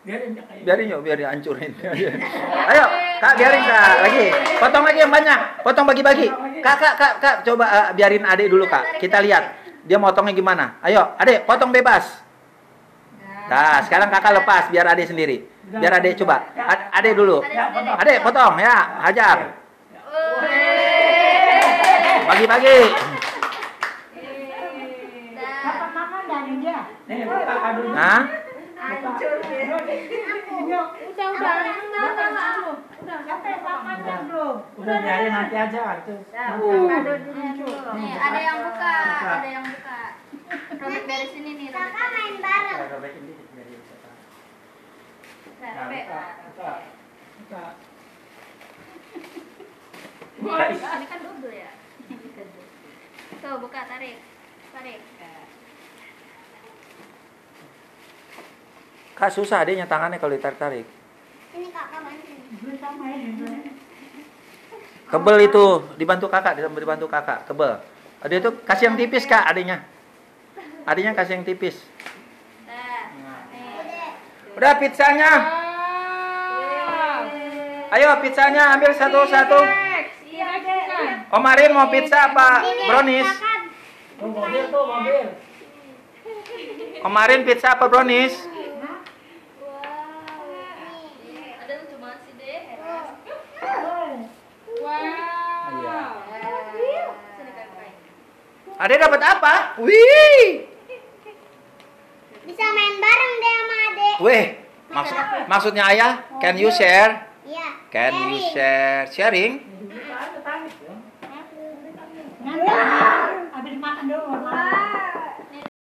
Biarin yuk, biar dihancurin. Ayo, Kak, biarin Kak. Lagi. Potong lagi yang banyak. Potong bagi-bagi. Kak, coba biarin Adek dulu, Kak. Kita lihat dia motongnya gimana. Ayo, Adek, potong bebas. Nah, sekarang Kakak lepas biar Adek sendiri. Biar Adek coba. Adek dulu. Adek, potong ya, hajar. Bagi-bagi. Nah, udah biarin nanti aja itu. Nih, ada yang buka. Robek dari sini nih. Kakak main bareng. robekin dikit biar dia bisa tahan. Robek. Buka. Ini kan double ya. Tuh, buka, tarik. Kak, susah adeknya tangannya kalau ditarik-tarik. Ini kakak bantu. Kebel itu, dibantu kakak, kebel. Ada itu kasih yang tipis Kak, adiknya kasih yang tipis. Udah pizzanya. Ayo pizzanya ambil satu-satu. Om Arin mau pizza apa brownies? Mobil. Om Arin pizza apa brownies? Ada lucu banget sih deh. Adek dapat apa? Wih. Bisa main bareng deh sama adek. Weh, maksudnya ayah, can you share? Iya. Can you share? Sharing? Habis makan dulu.